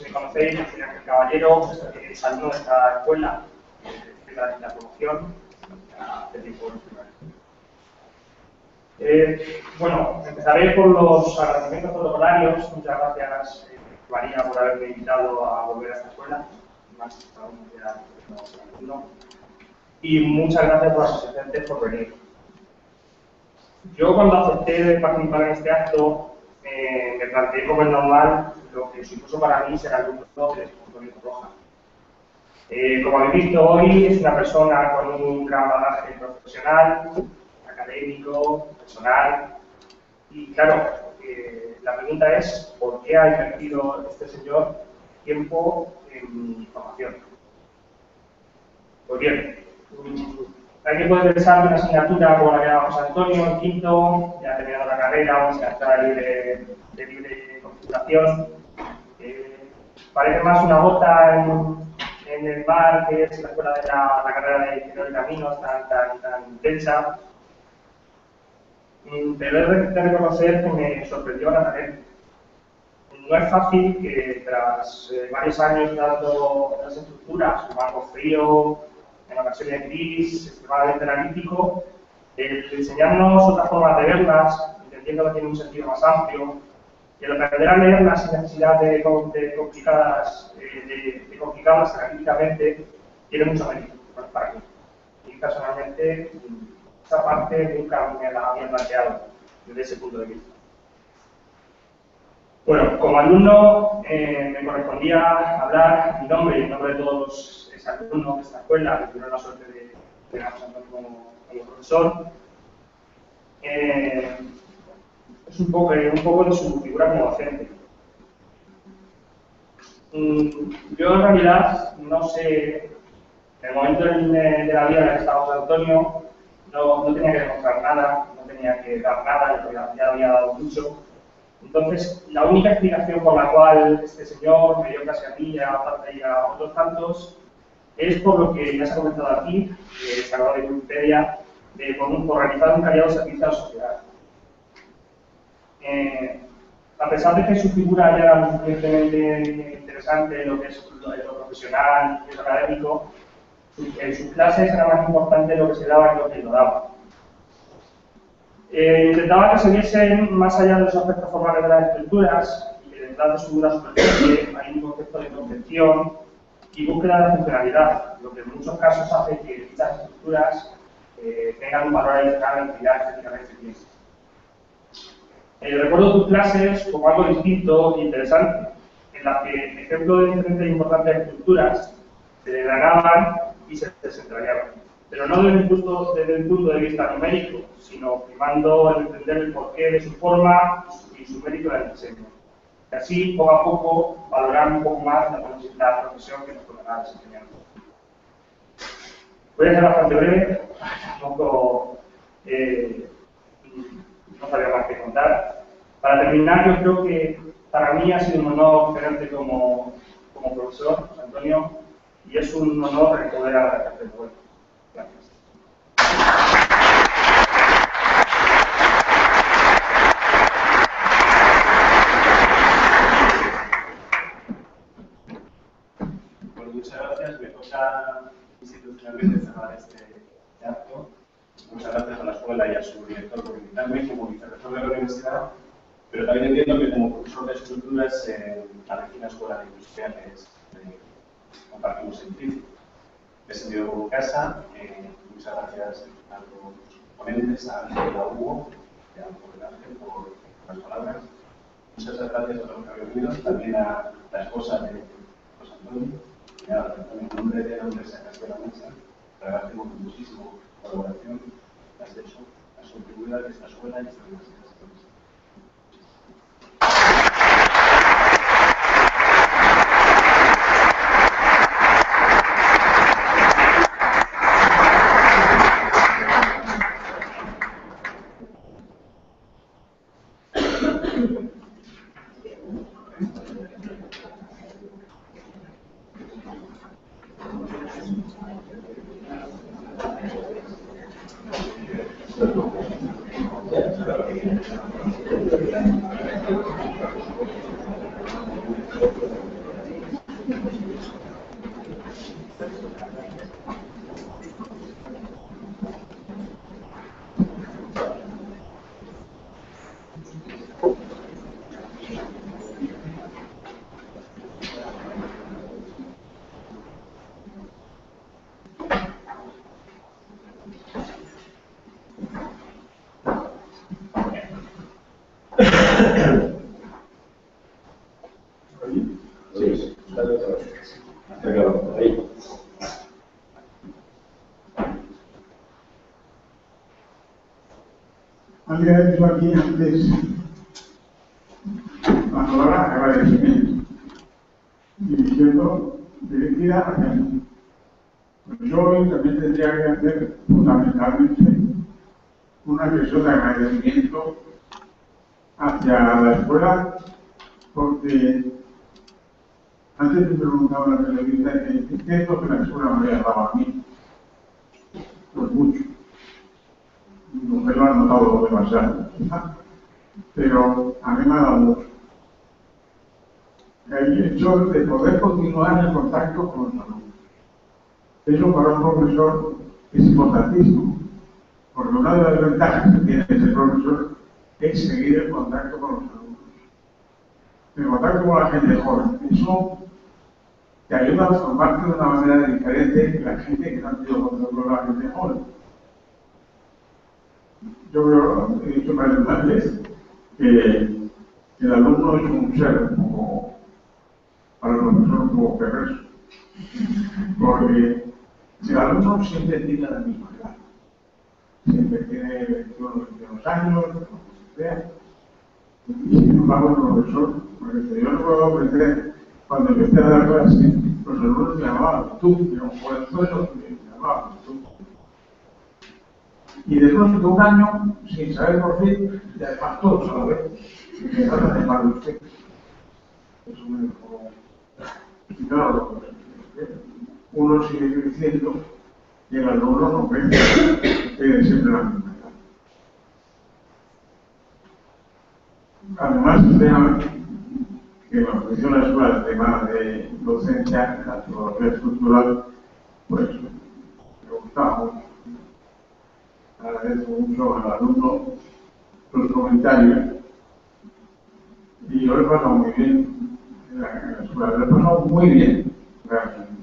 si me conocéis, yo soy Ángel Caballero, es alumno de esta escuela, de la, la promoción, hace tiempo no estoy aquí. Eh, bueno, empezaré por los agradecimientos protocolarios. Muchas gracias, eh, María, por haberme invitado a volver a esta escuela. Más aún ya no. Y muchas gracias a los asistentes por venir. Yo, cuando acepté participar en este acto, eh, me planteé como es normal lo que supuso para mí ser alumno de Antonio Roja. Eh, como habéis visto hoy, es una persona con un gran bagaje profesional, académico, personal, y claro, eh, la pregunta es ¿por qué ha invertido este señor tiempo en mi formación? Pues bien, hay que poder pensar que una asignatura como la que daba José Antonio en quinto, ya ha terminado la carrera, una asignatura libre, de libre configuración, eh, parece más una gota en, en el mar que es la escuela de la, la carrera de ingeniero de caminos tan, tan, tan intensa. Pero he de reconocer que me sorprendió gratamente. No es fácil que tras eh, varios años dando las estructuras, con algo frío, en ocasiones gris, extremadamente analítico, el enseñarnos otras formas de verlas, entendiendo que tiene un sentido más amplio, y el aprender a leerlas sin necesidad de, de, complicadas, eh, de, de complicarlas analíticamente, tiene mucho mérito para mí. Y personalmente, esa parte nunca me la había planteado desde ese punto de vista. Bueno, como alumno eh, me correspondía hablar mi nombre y en nombre de todos los exalumnos de esta escuela que tuvieron la suerte de tener a José Antonio como, como profesor. Eh, es un poco, un poco de su figura como docente. Mm, yo en realidad no sé, en el momento de, de la vida en el que estaba José Antonio, no, no tenía que demostrar nada, no tenía que dar nada, ya, ya había dado mucho. Entonces, la única explicación por la cual este señor me dio casi a mí y a otros tantos es por lo que ya se ha comentado aquí, que se hablado de Wikipedia, de, por, un, por realizar un callado servicio a la sociedad. Eh, a pesar de que su figura ya era lo suficientemente interesante en lo que es lo, lo profesional y lo académico, en sus clases era más importante lo que se daba que lo que lo daba. Eh, intentaba que se viesen más allá de los aspectos formales de las escrituras y que detrás de su dura superficie hay un concepto de concepción y búsqueda de funcionalidad, lo que en muchos casos hace que dichas estructuras eh, tengan un valor adicional en actividad estéticamente bien. Eh, recuerdo tus clases como algo distinto e interesante, en las que ejemplos de diferentes e importantes estructuras se desgranaban y se desentrañaban. Pero no desde el, punto, desde el punto de vista numérico, sino primando el entender el porqué de su forma y su mérito en el diseño. Y así, poco a poco, valorar un poco más la, la profesión que nos tocará desempeñar. Voy a ser bastante breve, tampoco eh, no sabía más que contar. Para terminar, yo creo que para mí ha sido un honor tenerte como, como profesor, José Antonio, y es un honor poder agradecerte por esto. Gracias. Bueno, muchas gracias. Me toca institucionalmente cerrar este acto. Muchas gracias a la escuela y a su director por invitarme como vicerrector de la universidad, pero también entiendo que como profesor de estructuras en la vecina escuela de industriales eh, compartimos edificio. Me he sentido como casa. Eh, muchas gracias a los ponentes, a Ángel, a Hugo y a Miguel Ángel por las palabras. Muchas gracias a todos los que habéis venido, también a la esposa de José Antonio, y a en nombre de la Universidad de la Mesa. Te agradecemos muchísimo la colaboración que has hecho, has contribuido a que esta escuela y esta universidad se conozca. Gracias. Sí, sí. Acabamos. Ahí. Alguien ha dicho aquí antes la palabra agradecimiento, dirigiendo, dirigida hacia mí. Pues yo hoy también tendría que hacer fundamentalmente una expresión de agradecimiento hacia la escuela, porque antes me preguntaba en la televisión qué es lo que la escuela me había dado a mí. Pues mucho. Mi mujer lo ha notado demasiado, pero a mí me ha dado mucho. El hecho de poder continuar en contacto con los alumnos. Eso para un profesor es importantísimo, porque una de las ventajas que tiene ese profesor es seguir el contacto con los alumnos. El contacto con la gente joven. Eso te ayuda a formarte de una manera diferente que la gente que no ha tenido contacto con la gente joven. Yo creo, he dicho varias veces, que el alumno es un ser como, para el profesor un poco perverso, porque el alumno siempre tiene la misma edad, siempre tiene veintiuno, veintidós años, lo que sea, y sin embargo el profesor, porque yo no puedo aprender, cuando empecé a dar clase, los alumnos me llamaban tú, y un jovenzuelo me llamaban tú. Y después de un año, sin saber por qué, y además todos a la vez, me empezaron a llamar usted. Eso me dejó. Y claro, uno sigue creciendo y el alumno no crece, tiene siempre la misma edad. Además, el tema que me ofreció la escuela, el tema de docencia, la filología estructural, pues me gustaba mucho. Agradezco mucho al alumno los comentarios y yo lo he pasado muy bien en la, en la escuela, lo he pasado muy bien realmente.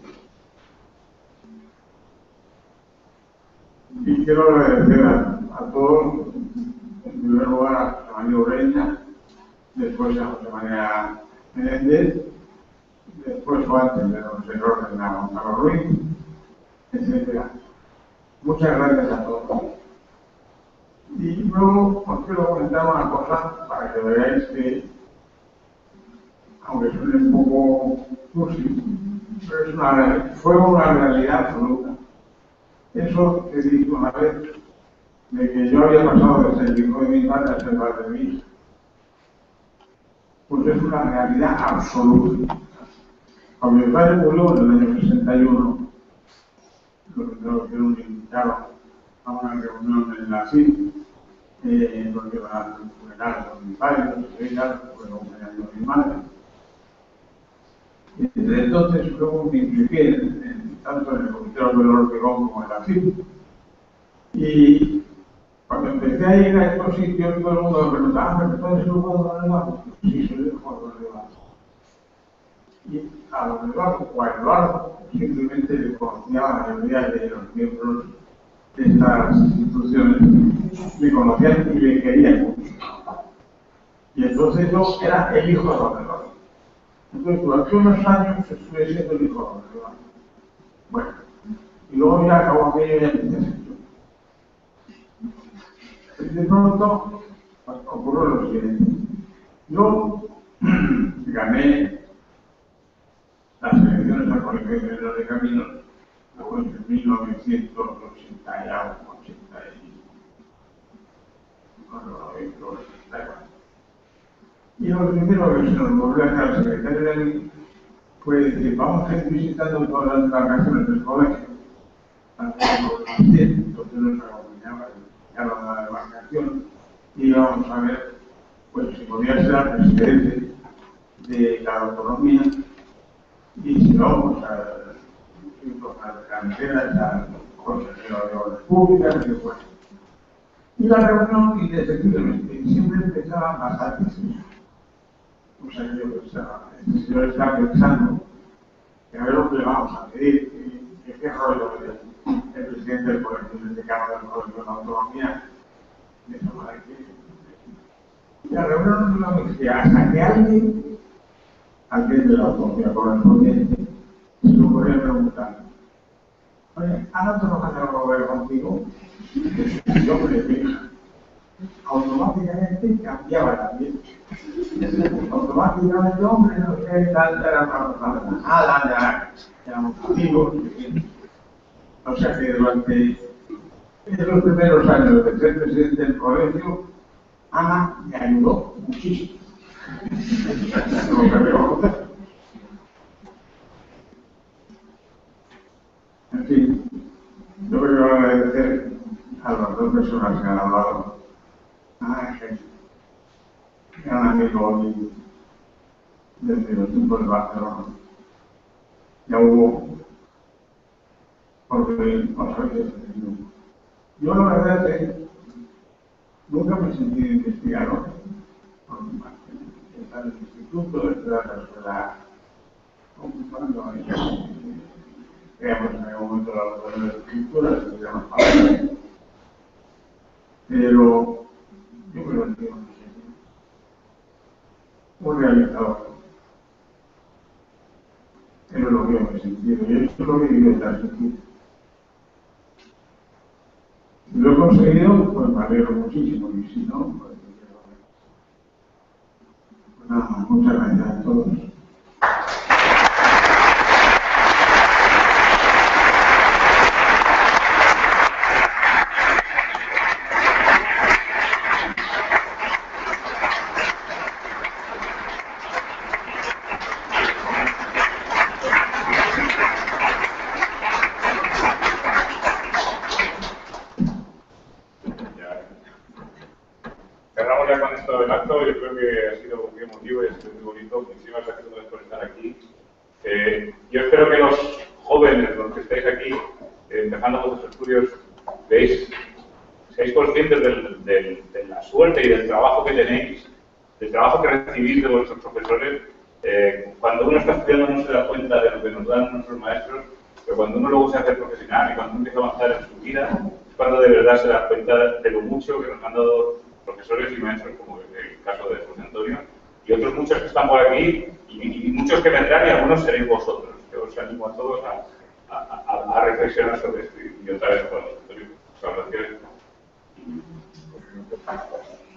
Y quiero agradecer a, a todos, en primer lugar a María Ureña, después a José María Menéndez, después o antes de los errores de Gonzalo Ruiz, etcétera. Muchas gracias a todos. Y luego os quiero comentar una cosa para que veáis que, aunque suene un poco cursi, pero es una, fue una realidad absoluta. Eso que dije una vez, de que yo había pasado de ser el hijo de mi padre a ser padre de mi hija, pues es una realidad absoluta. Cuando mi padre murió en el año sesenta y uno, lo que me invitaron a una reunión en la C I D, eh, porque iban a hacer un funeral con mi padre, no sé qué, fue acompañando a mi madre. Y desde entonces luego me impliqué en, en, tanto en el Comité de Hormigón como en la C I D. Y cuando empecé a ir a estos sitios, todo el mundo me preguntaba, ¿pero tú eres el hijo de Don Eduardo? Sí, soy el hijo de Don Eduardo. Y a Don Eduardo, o a Eduardo, simplemente le conocía a la mayoría de los miembros de estas instituciones, le conocían y le querían mucho. Y entonces yo era el hijo de Don Eduardo. Entonces durante unos años estuve siendo el hijo de Don Eduardo. Bueno, y luego ya acabó aquello y ya empecé a ser yo. Y de pronto ocurrió lo siguiente. Yo gané las elecciones al Colegio de Ingenieros de Caminos en mil novecientos ochenta y algo, ochenta y lo primero que se nos volvió a hacer al secretario de mí fue decir, vamos a ir visitando todas las vacaciones del colegio, entonces nos acompañaba ya la demarcación y íbamos a ver pues si podía ser el presidente de cada autonomía y si no, pues a las canteras, al consejero de obras públicas, que fuera. Y la reunión, indefectiblemente, siempre empezaba más antes. O sea, yo pensaba, el señor está pensando que a ver lo que le vamos a pedir, que qué rollo el presidente del colegio, el decano del colegio de la autonomía, de esa manera que. Y la reunión no me decía, hasta que alguien aquel de la autonomía correspondiente, se lo podría preguntar. Oye, ¿ahora trabajas en el gobierno contigo? Yo me le fija. Automáticamente cambiaba también. Automáticamente, hombre, no sé, tal, era nada, ya, éramos amigos. O sea que durante los primeros años de ser presidente del colegio, Ana me ayudó muchísimo. No me veo. En fin, yo quiero agradecer a las dos personas que han hablado. A Ángel, gran amigo mío desde los tiempos de Barcelona. Y a Hugo, porque os soy yo la verdad es que nunca me he sentido investigador. Estar en el instituto, estar en la escuela ocupando ahí. Creamos en algún momento la labor de la escritura, estudiamos palabras. Pero yo me lo entiendo un realizador. Eso es lo que yo me he sentido. Y eso es lo que he vivido transmitir. Si lo he conseguido, pues me alegro muchísimo. Y si no, pues me quedo. Pues nada, muchas gracias a todos. Cerramos ya con esto del acto. Yo creo que ha sido muy emotivo y ha sido muy bonito. Muchísimas gracias a todos por estar aquí. Eh, yo espero que los jóvenes, los que estáis aquí, eh, empezando vuestros estudios, veis, seáis conscientes del, del, de la suerte y del trabajo que tenéis, del trabajo que recibís de vuestros profesores. Eh, cuando uno está estudiando no se da cuenta de lo que nos dan nuestros maestros, pero cuando uno luego se hace profesional y cuando uno empieza a avanzar en su vida, es cuando de verdad se da cuenta de lo mucho que nos han dado profesores y maestros, como el caso de José Antonio, y otros muchos que están por aquí, y, y muchos que vendrán, y algunos seréis vosotros. Yo os animo a todos a, a, a, a reflexionar sobre esto. Y otra vez, José Antonio, muchas gracias.